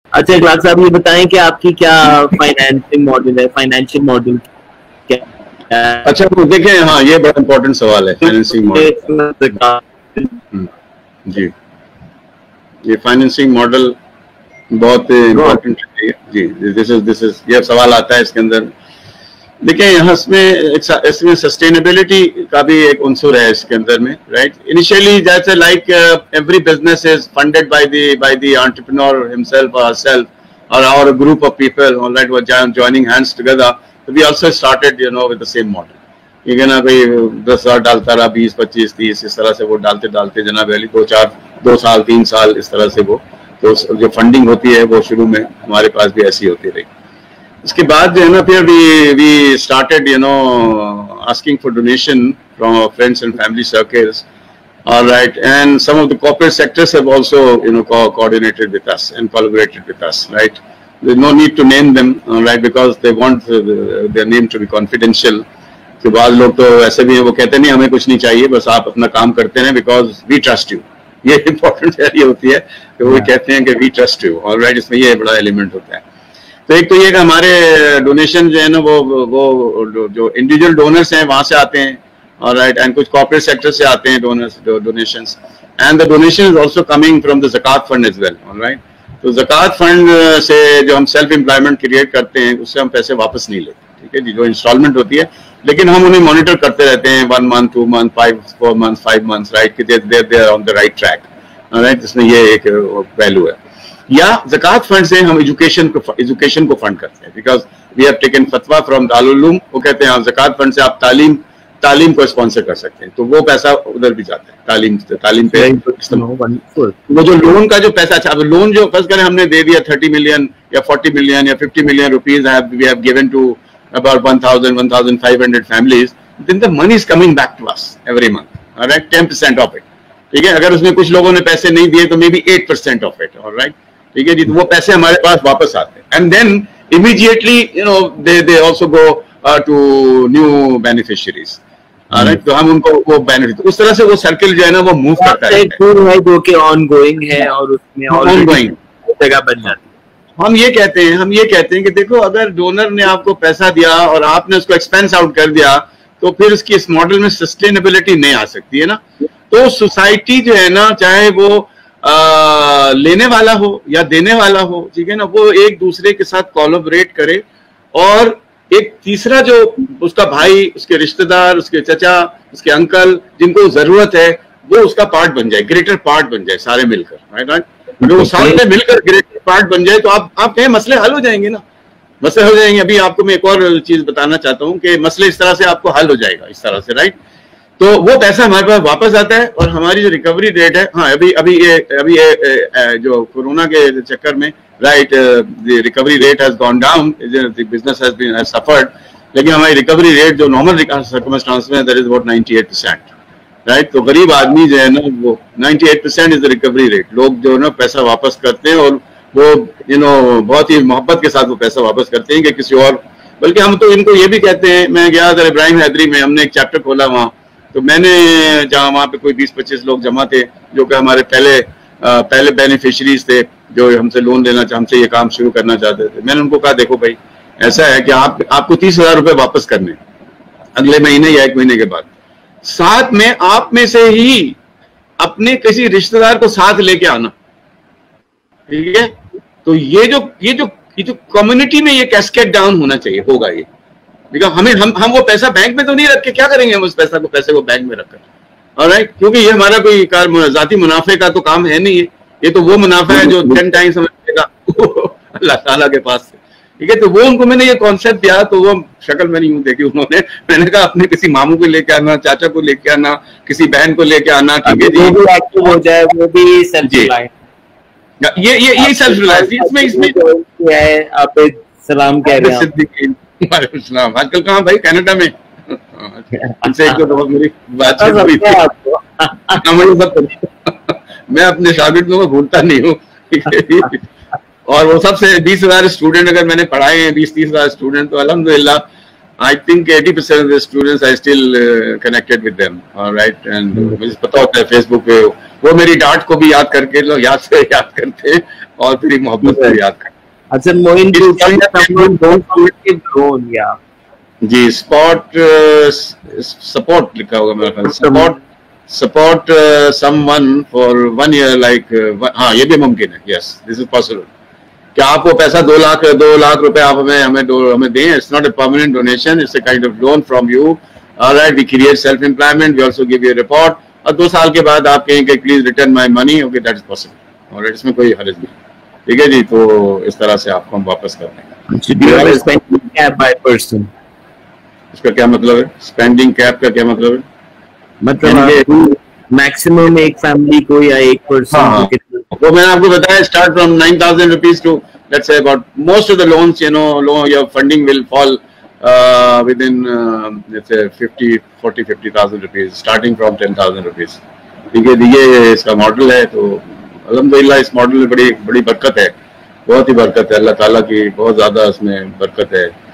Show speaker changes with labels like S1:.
S1: اچھا اخلاق صاحب یہ بتائیں کہ آپ کی کیا فائنینسنگ ماڈل ہے, فائنینشیل ماڈل کیا؟
S2: اچھا دیکھیں, ہاں یہ بڑا امپورٹنٹ سوال ہے فائنینسنگ ماڈل. جی یہ فائنینسنگ ماڈل بہت امپورٹنٹ ہے جی. دس از یہ سوال آتا ہے اس کے اندر. دیکھیں یہاں اس میں سسٹینیبلٹی کا بھی ایک عنصر ہے اس کے اندر میں, رائٹ. انیشیلی جیسے like every business is funded by the entrepreneur himself or herself or a group of people, all right, who are joining hands together. So we also started with the same model. ٹھیک ہے نا بھائی, 10,000 ڈالتا رہا, 20, 25, 30 اس طرح سے وہ ڈالتے جناب علی 2 سال 3 سال اس طرح سے وہ تو جو فنڈنگ ہوتی ہے وہ شروع میں ہمارے پاس بھی ایسی ہوتی رہی. اس کے بعد جو ہے نا پھر we started asking for donation from our friends and family circles, all right, and some of the corporate sectors have also coordinated with us and collaborated with us, right. There's no need to name them, all right, because they want their name to be confidential. کہ بعض لوگ تو ایسے بھی ہیں وہ کہتے ہیں نہیں ہمیں کچھ نہیں چاہیے, بس آپ اپنا کام کرتے ہیں بیکاز وی ٹرسٹ یو. یہ امپورٹنٹ یہ ہوتی ہے کہ وہ کہتے ہیں کہ we trust you, all right. اس میں یہ بڑا ایلیمنٹ ہوتا ہے. تو ایک تو یہ کہ ہمارے ڈونیشن جو ہے نا وہ جو انڈیویجول ڈونرس ہیں وہاں سے آتے ہیں, آل رائٹ, اینڈ کچھ کارپوریٹ سیکٹر سے آتے ہیں donations, and the donation is also coming from the zakat fund as well, all right. تو زکات فنڈ سے جو ہم سیلف امپلائمنٹ کریٹ کرتے ہیں اس سے ہم پیسے واپس نہیں لیتے, ٹھیک ہے جی, جو انسٹالمنٹ ہوتی ہے, لیکن ہم انہیں مانیٹر کرتے رہتے ہیں 1 month 2 month 4 months 5 months, right, کہ they are on the right track, right. اس میں یہ ایک پہلو ہے. یا زکات فنڈ سے ہم ایجوکیشن کو فنڈ کرتے ہیں, because we have taken fatwa from Darul Uloom. وہ کہتے ہیں زکات فنڈ سے آپ تعلیم کو اسپانسر کر سکتے ہیں, تو وہ پیسہ ادھر بھی جاتا ہے تعلیم پہ. وہ جو لون کا جو پیسہ, اچھا لون جو فرض کریں ہم نے دے دیا 30 million یا 40 million یا 50 million rupees we have given to about 1,500 families, then the money is coming back to us every month, all right, 10% of it, ٹھیک ہے. اگر اس میں کچھ لوگوں نے پیسے نہیں دیے تو may be 8% of it, all right, ٹھیک ہے جی. تو وہ پیسے ہمارے پاس واپس آتے ہیں, and then immediately they also go to new beneficiaries, all right. تو ہم ان کو وہ بینیفٹ, اس طرح سے وہ سرکل جو ہے نا وہ موو کرتا ہے
S1: جو کہ آن گوئنگ ہے اور اس میں آن گوئنگ جگہ بن جاتی ہے.
S2: ہم یہ کہتے ہیں کہ دیکھو اگر ڈونر نے آپ کو پیسہ دیا اور آپ نے اس کو ایکسپینس آؤٹ کر دیا تو پھر اس کی اس ماڈل میں سسٹینیبلٹی نہیں آ سکتی ہے نا. تو سوسائٹی جو ہے نا, چاہے وہ لینے والا ہو یا دینے والا ہو, ٹھیک ہے نا, وہ ایک دوسرے کے ساتھ کولیبریٹ کرے, اور ایک تیسرا جو اس کا بھائی, اس کے رشتہ دار, اس کے چچا, اس کے انکل جن کو ضرورت ہے وہ اس کا پارٹ بن جائے, گریٹر پارٹ بن جائے سارے مل کر, رائٹ. جو ساتھ میں مل کر گریٹر پارٹ بن جائے تو آپ کہیں مسئلے حل ہو جائیں گے نا, مسئلے ہو جائیں گے. ابھی آپ کو میں ایک اور چیز بتانا چاہتا ہوں کہ مسئلے اس طرح سے آپ کو حل ہو جائے گا, اس طرح سے, رائٹ. تو وہ پیسہ ہمارے پاس واپس آتا ہے, اور ہماری جو ریکوری ریٹ ہے, ہاں ابھی جو کورونا کے چکر میں, right, recovery rate has gone down, business has been suffered, لیکن ہماری ریکوری ریٹ جو نارمل سرکمسٹانس میں دیٹ از اباؤٹ 98%, رائٹ. تو غریب آدمی جو ہے نا وہ 98% از دا ریکوری ریٹ. لوگ جو ہے نا پیسہ واپس کرتے ہیں, اور وہ بہت ہی محبت کے ساتھ وہ پیسہ واپس کرتے ہیں کہ کسی اور, بلکہ ہم تو ان کو یہ بھی کہتے ہیں. میں گیا تھا ابراہیم حیدری میں, ہم نے ایک چیپٹر کھولا وہاں, تو میں نے جہاں وہاں پہ کوئی 20-25 لوگ جمع تھے جو کہ ہمارے پہلے بینیفیشریز تھے جو ہم سے لون لینا ہم سے یہ کام شروع کرنا چاہتے تھے. میں نے ان کو کہا دیکھو بھائی ایسا ہے کہ آپ کو 30,000 روپے واپس کرنے اگلے مہینے یا 1 مہینے کے بعد, ساتھ میں آپ میں سے ہی اپنے کسی رشتہ دار کو ساتھ لے کے آنا, ٹھیک ہے. تو یہ جو کمیونٹی میں یہ کیسکیڈ ڈاؤن ہونا چاہیے, ہوگا یہ, بیکاز ہم وہ پیسہ بینک میں تو نہیں رکھ کے کیا کریں گے ہم اس پیسے کو بینک میں رکھ کر, آلرائٹ, کیونکہ یہ ہمارا کوئی ذاتی منافع کا تو کام ہے نہیں ہے. یہ تو وہ منافع ہے جو 10 ٹائمز ہمیں ملے گا اللہ تعالیٰ کے پاس سے, ٹھیک ہے. تو وہ ان کو میں نے یہ کانسیپٹ دیا, تو وہ شکل میں نہیں ہوں دیکھی انہوں نے. میں نے کہا اپنے کسی ماموں کو لے کے آنا, چاچا کو لے کے آنا, کسی بہن کو لے کے آنا, ٹھیک ہے جی,
S1: وہ بھی ایکٹیو ہو جائے, وہ بھی سیلف ریلائنس,
S2: یہ سیلف ریلائنس اس میں
S1: ہے. آپ سلام کہہ رہے ہیں.
S2: وعلیکم السلام. آج کل کہاں بھائی, کینیڈا میں. ان سے ایک تو بہت میری بات ہوئی تھی, میں اپنے شاگردوں کو بھولتا نہیں ہوں, اور وہ سب سے 20,000 اسٹوڈنٹ اگر میں نے پڑھائے ہیں, 20-30,000 اسٹوڈنٹ, تو الحمدللہ I think 80% of the students are still connected with them, all right. And مجھے پتا ہوتا ہے فیس بک پہ وہ میری ڈانٹ کو بھی یاد کر کے لوگ یاد کرتے ہیں, اور پھر ایک محبت کو یاد کریں.
S1: اچھا موین
S2: جی اسپاٹ سپورٹ لکھا ہوگا میرا خیال, support someone for 1 year like, ہاں یہ بھی ممکن ہے. یس دس از پاسبل کہ آپ کو پیسہ 2 لاکھ روپے آپ ہمیں دیں. It's not a permanent donation, it's a kind of loan from you. Alright we create self employment, we also give you report, اور 2 سال کے بعد آپ کہیں کہ please return my money. Okay that is possible, اور اس میں کوئی حرج نہیں. ٹھیک ہے جی, تو اس طرح سے آپ کو ہم واپس کر دیں گے. اس کا کیا مطلب ہے؟ اسپینڈنگ کیپ کا کیا مطلب ہے؟
S1: مطلب میکسیمم ایک فیملی کو یا ایک پرسن کو,
S2: وہ میں نے آپ کو بتایا start from 9,000 rupees to let's say about most of the loans your funding will fall within let's say 40,000 rupees starting from 10,000 rupees. ٹھیک ہے, یہ اس کا ماڈل ہے. تو الحمدللہ اس ماڈل میں بڑی برکت ہے, بہت ہی برکت ہے. اللہ تعالیٰ کی بہت زیادہ اس میں برکت ہے.